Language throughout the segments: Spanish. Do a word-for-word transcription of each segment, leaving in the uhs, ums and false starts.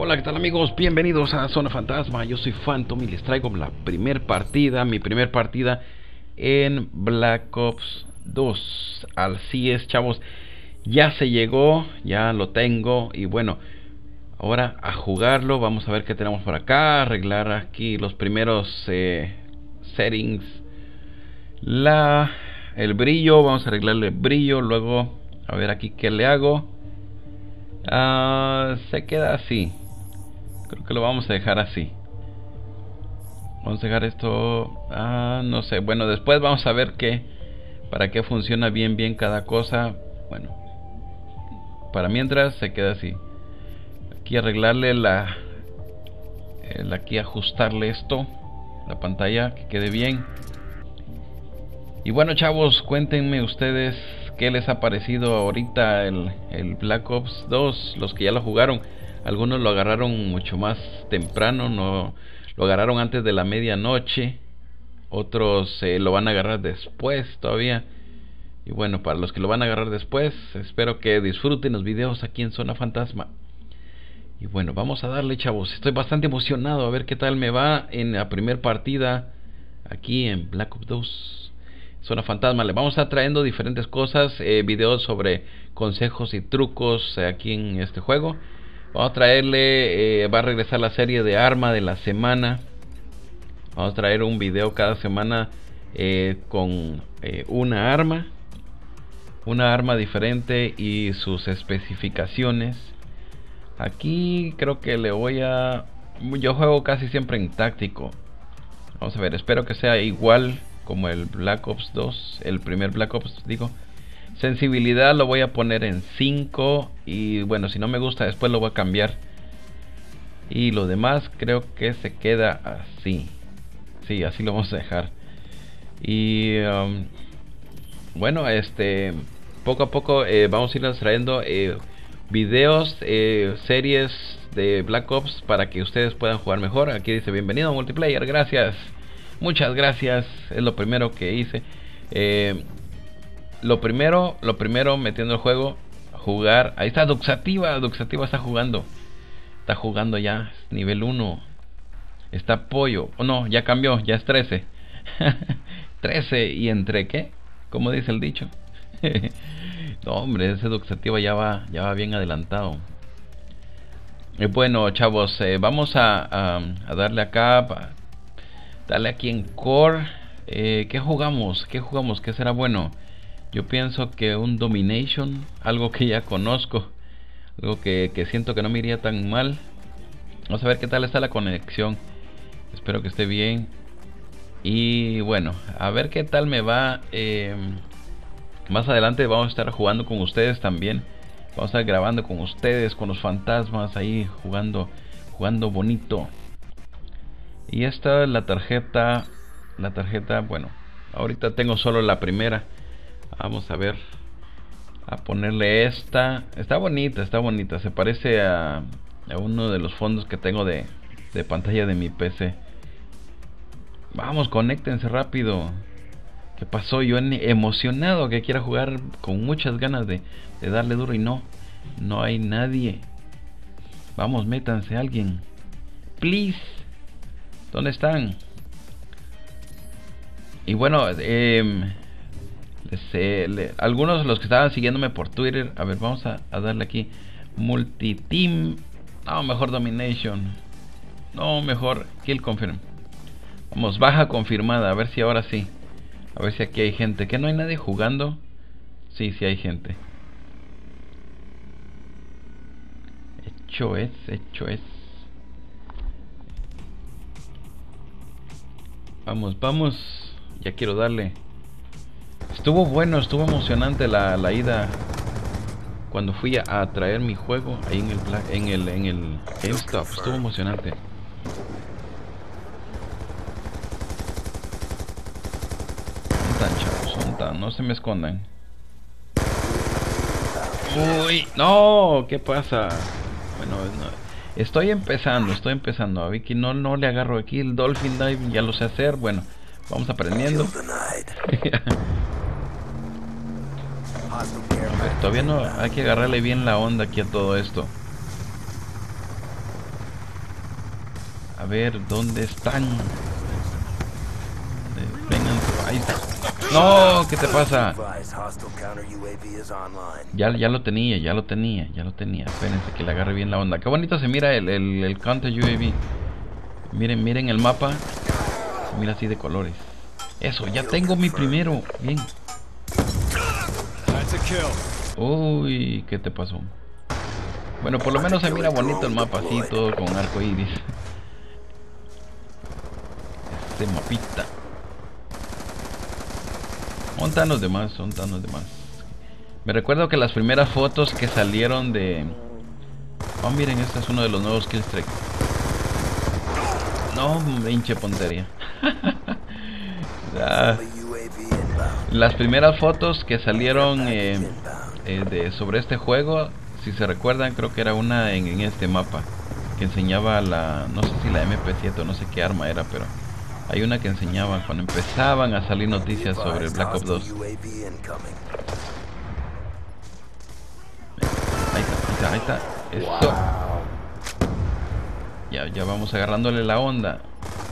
Hola, ¿qué tal amigos? Bienvenidos a Zona Fantasma. Yo soy Phantom y les traigo la primer partida, mi primer partida en Black Ops dos. Así es, chavos, ya se llegó, ya lo tengo y bueno, ahora a jugarlo. Vamos a ver qué tenemos por acá, arreglar aquí los primeros eh, settings, la, el brillo, vamos a arreglarle el brillo, luego a ver aquí qué le hago. Uh, se queda así. Creo que lo vamos a dejar así. Vamos a dejar esto. Ah, no sé. Bueno, después vamos a ver qué. Para qué funciona bien, bien cada cosa. Bueno, para mientras se queda así. Aquí arreglarle la. El aquí ajustarle esto. La pantalla que quede bien. Y bueno, chavos, cuéntenme ustedes qué les ha parecido ahorita el, el Black Ops dos. Los que ya lo jugaron. Algunos lo agarraron mucho más temprano, no lo agarraron antes de la medianoche. Otros eh, lo van a agarrar después todavía. Y bueno, para los que lo van a agarrar después, espero que disfruten los videos aquí en Zona Fantasma. Y bueno, vamos a darle, chavos. Estoy bastante emocionado a ver qué tal me va en la primer partida aquí en Black Ops dos Zona Fantasma. Le vamos a estar trayendo diferentes cosas, eh, videos sobre consejos y trucos eh, aquí en este juego. Vamos a traerle, eh, va a regresar la serie de arma de la semana. Vamos a traer un video cada semana eh, con eh, una arma. Una arma diferente y sus especificaciones. Aquí creo que le voy a... Yo juego casi siempre en táctico. Vamos a ver, espero que sea igual como el Black Ops dos. El primer Black Ops, digo. Sensibilidad lo voy a poner en cinco. Y bueno, si no me gusta después lo voy a cambiar. Y lo demás creo que se queda así. Sí, así lo vamos a dejar. Y um, bueno, este poco a poco eh, vamos a ir trayendo eh, videos, eh, series de Black Ops para que ustedes puedan jugar mejor. Aquí dice bienvenido a multiplayer, gracias. Muchas gracias, es lo primero que hice. Eh, lo primero, lo primero metiendo el juego, jugar. Ahí está Duxativa, Duxativa está jugando. Está jugando ya, nivel uno. Está Pollo, oh no, ya cambió, ya es trece. trece y entre qué, como dice el dicho. No hombre, ese Duxativa ya va, ya va bien adelantado. Y bueno, chavos, eh, vamos a, a, a darle acá, a, darle aquí en Core. eh, ¿Qué jugamos? ¿Qué jugamos? ¿Qué será bueno? Yo pienso que un Domination, algo que ya conozco, algo que, que siento que no me iría tan mal. Vamos a ver qué tal está la conexión. Espero que esté bien. Y bueno, a ver qué tal me va. eh, Más adelante vamos a estar jugando con ustedes también. Vamos a estar grabando con ustedes, con los fantasmas ahí jugando, jugando bonito. Y esta es la tarjeta. La tarjeta, bueno, ahorita tengo solo la primera. Vamos a ver, a ponerle esta. Está bonita, está bonita. Se parece a, a uno de los fondos que tengo de, de pantalla de mi P C. Vamos, conéctense rápido. ¿Qué pasó? Yo emocionado que quiera jugar con muchas ganas de, de darle duro y no. No hay nadie. Vamos, métanse alguien. Please. ¿Dónde están? Y bueno, eh, les, eh, le, algunos de los que estaban siguiéndome por Twitter. A ver, vamos a, a darle aquí. Multiteam. No, mejor Domination. No, mejor Kill Confirm. Vamos, baja confirmada. A ver si ahora sí. A ver si aquí hay gente. ¿Que no hay nadie jugando? Sí, sí hay gente. Hecho es, hecho es. Vamos, vamos. Ya quiero darle. Estuvo bueno, estuvo emocionante la, la ida. Cuando fui a, a traer mi juego ahí en el, en el, en el GameStop. Estuvo emocionante. No se me escondan. Uy, no, ¿qué pasa? Bueno, no, estoy empezando, estoy empezando. A Vicky no, no le agarro aquí el Dolphin Dive, ya lo sé hacer. Bueno, vamos aprendiendo. A ver, todavía no hay que agarrarle bien la onda aquí a todo esto. A ver, ¿dónde están? Vengan, ahí está. No, ¿qué te pasa? Ya, ya lo tenía, ya lo tenía, ya lo tenía. Espérense que le agarre bien la onda. Qué bonito se mira el, el, el counter U A V. Miren, miren el mapa. Se mira así de colores. Eso, ya tengo mi primero. Bien. Uy, ¿qué te pasó? Bueno, por lo menos se mira bonito el mapa, así todo con arco iris. Este mapita. Montan los demás, montan los demás. Me recuerdo que las primeras fotos que salieron de... Oh, miren, este es uno de los nuevos Killstreak. No, hinche pontería. Ah, las primeras fotos que salieron eh, eh, de, sobre este juego, si se recuerdan, creo que era una en, en este mapa que enseñaba la, no sé si la M P siete o no sé qué arma era, pero hay una que enseñaba cuando empezaban a salir noticias sobre el Black Ops dos. Ahí está, ahí está, ahí está. Eso. Ya, ya vamos agarrándole la onda.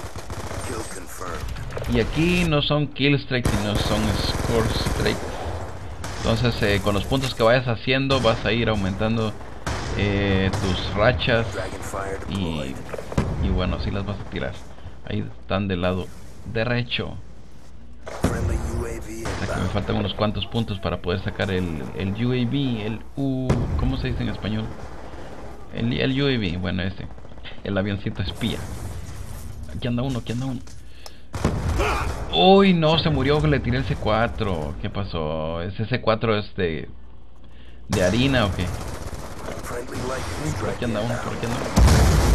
Y aquí no son kill strikes, sino son score strikes. Entonces eh, con los puntos que vayas haciendo vas a ir aumentando eh, tus rachas. Y, y bueno, así las vas a tirar. Ahí están del lado derecho. Aquí me faltan unos cuantos puntos para poder sacar el, el U A V. El U... ¿Cómo se dice en español? El, el U A V, bueno, este. El avioncito espía. Aquí anda uno, aquí anda uno. Uy, no, se murió, le tiré el C cuatro. ¿Qué pasó? ¿Ese C cuatro es de, de harina o qué? Uy, por aquí anda uno, por aquí anda uno.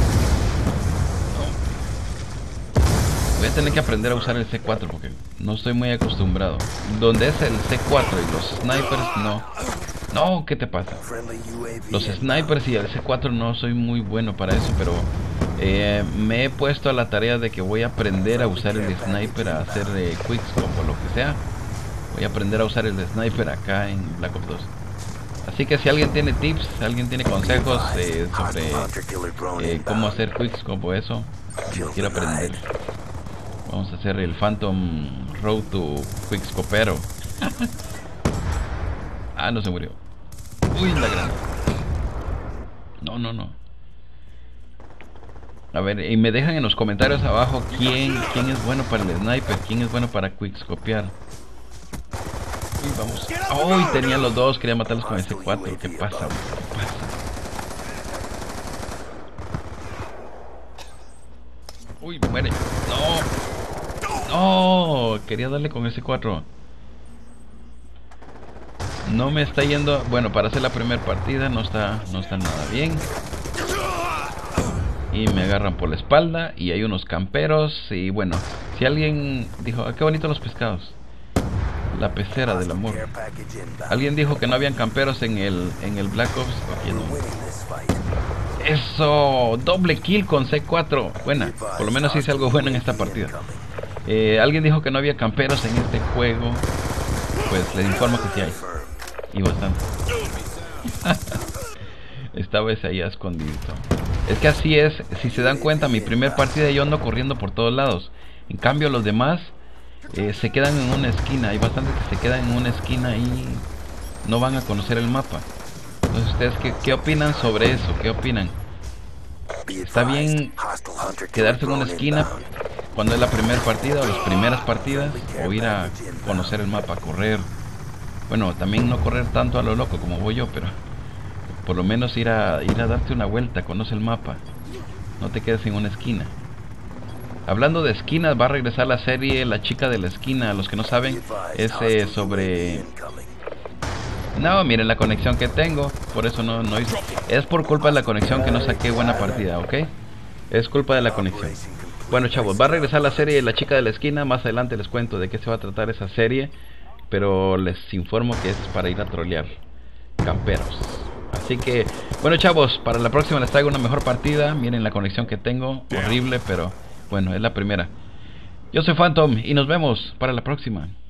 No. Voy a tener que aprender a usar el C cuatro porque no estoy muy acostumbrado. Donde es el C cuatro y los snipers, no. No, ¿qué te pasa? Los snipers y el C cuatro no soy muy bueno para eso, pero eh, me he puesto a la tarea de que voy a aprender a usar el sniper, a hacer eh, quickscope o lo que sea. Voy a aprender a usar el sniper acá en Black Ops dos. Así que si alguien tiene tips, alguien tiene consejos eh, sobre eh, cómo hacer quickscope o eso, yo quiero aprender. Vamos a hacer el Phantom Road to Quickscopero. Ah, no se murió. Uy, la granada. No, no, no. A ver, y me dejan en los comentarios abajo quién, quién es bueno para el sniper, quién es bueno para quickscopear. Uy, vamos. Uy, tenía los dos, quería matarlos con el C cuatro. ¿Qué pasa? ¿Qué pasa? Uy, muere. No. No, quería darle con el C cuatro. No me está yendo, bueno, para hacer la primera partida no está, no está nada bien. Y me agarran por la espalda y hay unos camperos. Y bueno, si alguien dijo, ah, qué bonitos los pescados. La pecera del amor. Alguien dijo que no habían camperos en el, en el Black Ops. Aquí no. Eso, doble kill con C cuatro. Buena, por lo menos hice algo bueno en esta partida. eh, Alguien dijo que no había camperos en este juego. Pues les informo que sí hay. Y bastante. Estaba ese ahí escondido. Es que así es, si se dan cuenta, mi primer partida yo ando corriendo por todos lados. En cambio los demás eh, se quedan en una esquina. Hay bastantes que se quedan en una esquina y no van a conocer el mapa. Entonces ustedes, ¿qué, qué opinan sobre eso? ¿Qué opinan? ¿Está bien quedarse en una esquina cuando es la primera partida o las primeras partidas? ¿O ir a conocer el mapa, correr? Bueno, también no correr tanto a lo loco como voy yo, pero por lo menos ir a ir a darte una vuelta, conoce el mapa. No te quedes en una esquina. Hablando de esquinas, va a regresar la serie La Chica de la Esquina. Los que no saben, es eh, sobre... No, miren la conexión que tengo. Por eso no, no hice... Es por culpa de la conexión que no saqué buena partida, ¿ok? Es culpa de la conexión. Bueno, chavos, va a regresar la serie La Chica de la Esquina. Más adelante les cuento de qué se va a tratar esa serie, pero les informo que es para ir a trolear camperos. Así que, bueno, chavos, para la próxima les traigo una mejor partida. Miren la conexión que tengo, horrible, pero bueno, es la primera. Yo soy Phantom y nos vemos para la próxima.